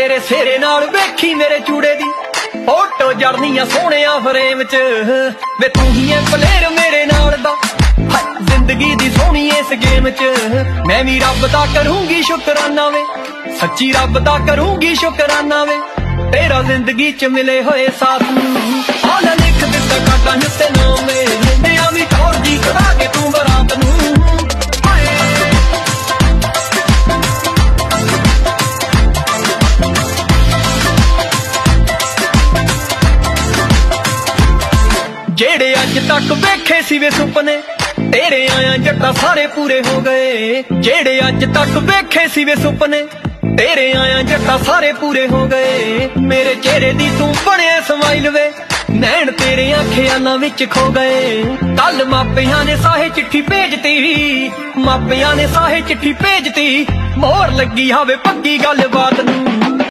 तेरे सेरे नाल वेखी मेरे चूड़े दी फोटो जड़निया सोहणिया फ्रेम च वे तू ही है प्लेयर मेरे नाल दा जिंदगी दी सोहनी इस गेम च मैं भी रब दा करूंगी शुकराना वे सच्ची रब दा करूंगी शुकराना वे तेरा जिंदगी च मिले होए साथ हाल लिख दिता काटा उत्ते नाम मेरा भी टोर दी करा के तू बरात नू जेड़े अज तक वेखे सी वे सुपने तेरे आया जट्टा सारे पूरे हो गए जेड़े अज तक वेखे सी वे सुपने तेरे आया जट्टा सारे पूरे हो गए मेरे चेहरे दी तू बने स्माइल वे नैन तेरे ख्यालां विच खो गए कल मापियां ने साहे चिट्ठी भेजती मापियां ने साहे चिट्ठी भेजती मोहर लगी हावे पक्की गल बात नू